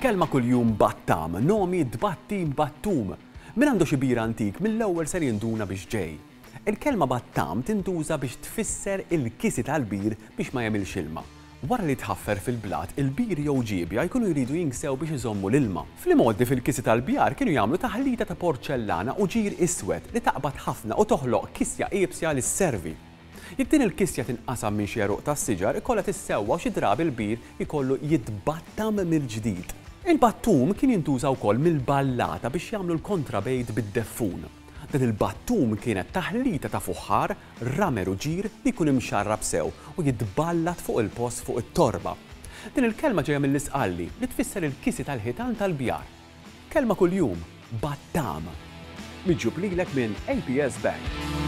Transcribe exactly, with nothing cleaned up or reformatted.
Il-kelma kuljum battam, nomi dbattim battum. Min għandu xi bira antik mill-ewwel ser jinduna biex ġej. Il-kelma battam tintuża biex tfisser il-kisi tal-bir biex ma jagħmilx ilma. Wara li tħaffer fil-blat, il-bir jew ġiebja jkunu jridu jinksew biex iżommu l-ilma. Fl-imoddi fil-kisi tal-bjar kienu jagħmlu taħlita ta' porċellana u ġir iswed li taqbad ħafna u toħloq kisja qiebsja lis-servi. Jekk din il-kisja tinqasam minn xi għeruq tas-siġar, ikollha tissewwa u xi drabi l-bir ikollu jitbattam mill-ġdid. Il-battum kien jintuża wkoll mill-ballata biex jagħmlu l-kontrabejt bid-deffun. Dan il-battum kienet taħlita ta' fuħħar, ramer u ġir li jkun imxarrab sew u jitballat fuq il-post fuq it-torba. Din il-kelma ġejja mill-isqalli li tfisser il-kisi tal-ħitan tal-bjar. Kelma kuljum, battam. Miġġub lilek minn A P S Bank.